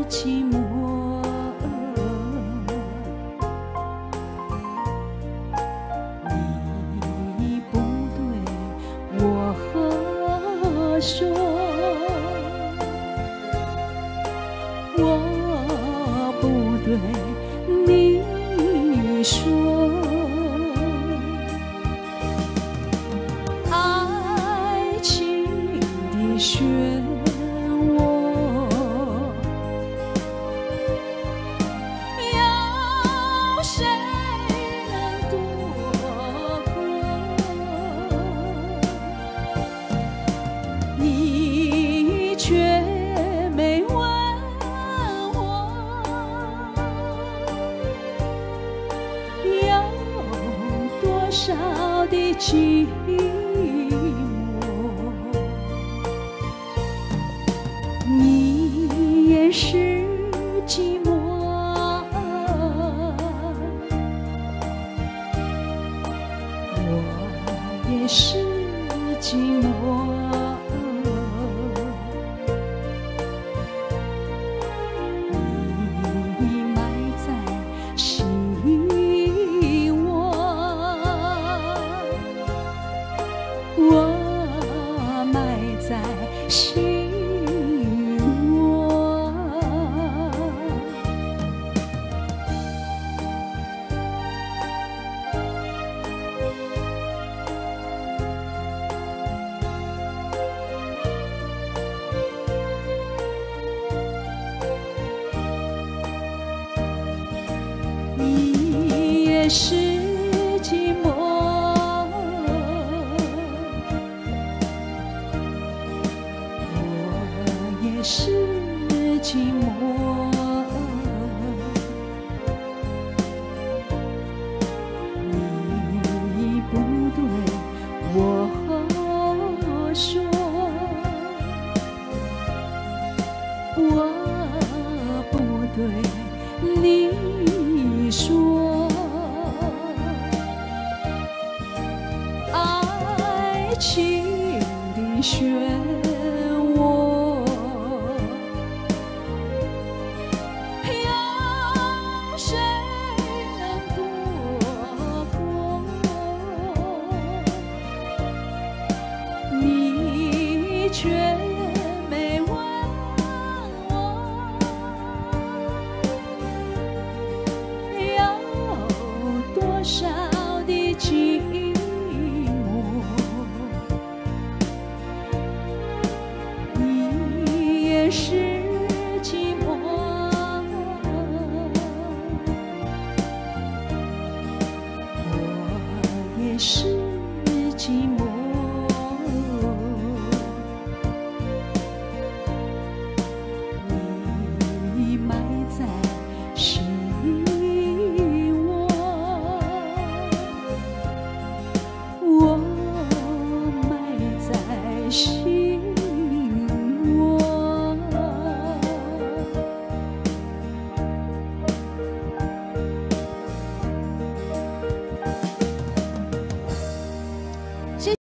寂寞。你不对，我何说？我不对，你说。爱情的漩涡，有谁能躲过？你却没问我，有多少的寂寞？你也是寂寞，我也是寂寞。你埋在心窝，我埋在心窝。你也是寂寞，我也是寂寞。你不对，我何说？我不对，你说。爱情的漩涡，有谁能躲过？你却没问我，有多少的寂寞？你也是。